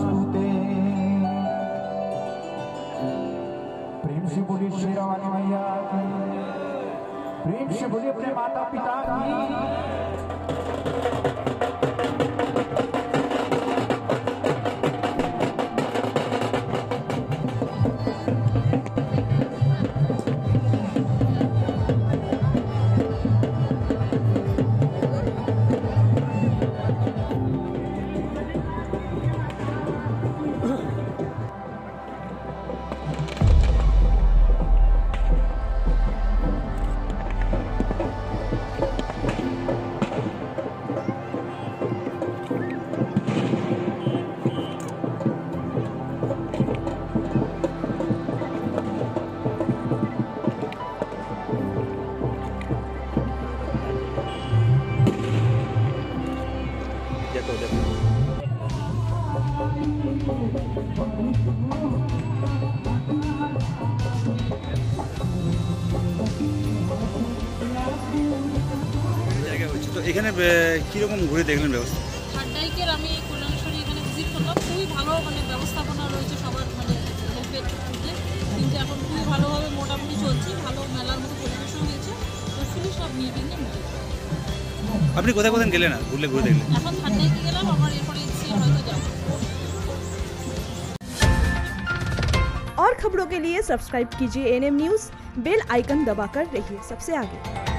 सूते। प्रेम से बोलिए शेरावाली मैया की, प्रेम से बोलिए अपने माता पिता की। তো এখানে কিরকম ঘুরে দেখলেন ব্যবস্থা? হাটডাইকের আমি কল্যাণেশ্বরী এখানে ভিজিট করলাম, খুবই ভালো ব্যবস্থাপনা রয়েছে সবার হেল্পের মধ্যে, কিন্তু এখন খুবই ভালোভাবে মোটামুটি চলছে, ভালো মেলার মতো পরিবেশও হয়েছে, ফুলি সব নির্বিঘ্নে মিলে। আপনি কোথায় কোথায় গেলেন না ঘুরে দেখলেন? এখন হাটডাইকে গেলাম, আমার এরপরে ইচ্ছে হয়তো যাবো। और खबरों के लिए सब्सक्राइब कीजिए एनएम न्यूज़, बेल आइकन दबाकर रहिए सबसे आगे।